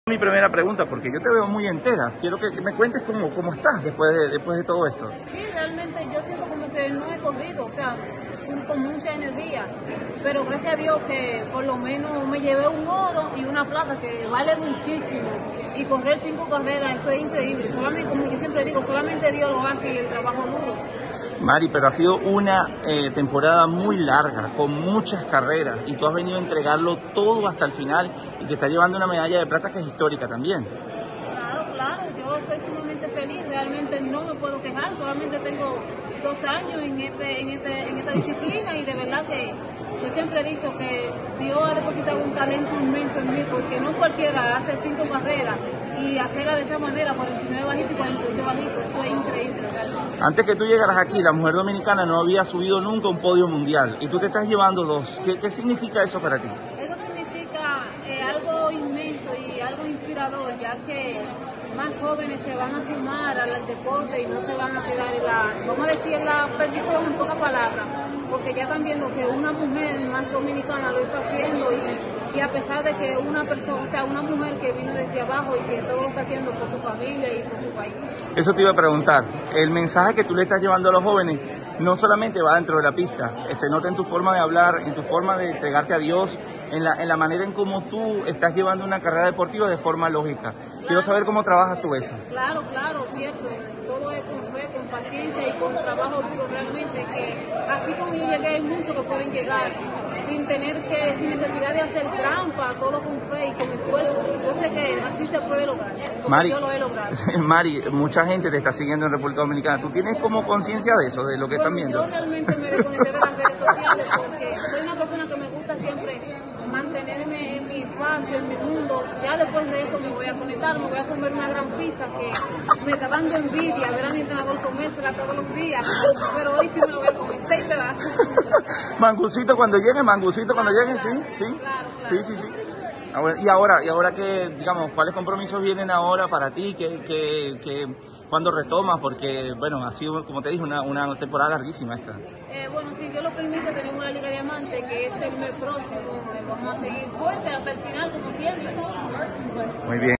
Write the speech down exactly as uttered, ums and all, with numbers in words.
Mi primera pregunta, porque yo te veo muy entera. Quiero que, que me cuentes cómo, cómo estás después de, después de todo esto. Sí, realmente yo siento como que no he corrido, o sea, con mucha energía, pero gracias a Dios que por lo menos me llevé un oro y una plata que vale muchísimo, y correr cinco carreras, eso es increíble. Solamente, como yo siempre digo, solamente Dios lo hace y el trabajo duro. Mari, pero ha sido una eh, temporada muy larga, con muchas carreras, y tú has venido a entregarlo todo hasta el final, y te está llevando una medalla de plata que es histórica también. Claro, claro, yo estoy sumamente feliz, realmente no me puedo quejar, solamente tengo dos años en, este, en, este, en esta disciplina, y de verdad que yo siempre he dicho que Dios ha depositado un talento inmenso en mí, porque no cualquiera hace cinco carreras y hacerla de esa manera, cuarenta y nueve bajitos y cuarenta y ocho bajitos, eso es increíble realmente. Antes que tú llegaras aquí, la mujer dominicana no había subido nunca un podio mundial, y tú te estás llevando dos. ¿Qué, qué significa eso para ti? Eso significa eh, algo inmenso y algo inspirador, ya que más jóvenes se van a sumar al deporte y no se van a quedar en la, vamos a decir, en la perdición en pocas palabras, porque ya están viendo que una mujer más dominicana lo está haciendo, y, y a pesar de que una persona, o sea, una mujer que vino desde abajo y que todo lo está haciendo por su familia y por su país. Eso te iba a preguntar. El mensaje que tú le estás llevando a los jóvenes no solamente va dentro de la pista, se nota en tu forma de hablar, en tu forma de entregarte a Dios, en la, en la manera en cómo tú estás llevando una carrera deportiva de forma lógica. Claro. Quiero saber cómo trabajas tú eso. Claro, claro, cierto. Todo es con fe, con paciencia y con trabajo duro realmente, que así como yo llegué, hay muchos que pueden llegar sin tener que, sin necesidad de hacer trampa, todo con fe y con esfuerzo. Yo sé que así se puede lograr, como Mari, yo lo he logrado. Mari, mucha gente te está siguiendo en República Dominicana. ¿Tú tienes como conciencia de eso, de lo que Bueno, están viendo? yo realmente me desconecté de las redes sociales porque soy una persona que me gusta siempre mantenerme en mi espacio, en mi mundo. Ya después de esto me voy a conectar, me voy a comer una gran pizza que me está dando envidia ver a mi entrenador comérsela todos los días, pero hoy sí me lo voy a comer, seis pedazos. Mangucito cuando llegue, mangucito cuando llegue, sí, sí, claro, claro. sí, sí, sí. Ah, bueno, y ahora, y ahora que, digamos, ¿cuáles compromisos vienen ahora para ti? ¿Qué, qué, qué, ¿Cuándo retomas? Porque, bueno, ha sido, como te dije, una, una temporada larguísima esta. Eh, bueno, si Dios lo permite, tenemos la Liga Diamante, que es el mes próximo, donde vamos a seguir fuerte hasta el final, como siempre. Muy bien.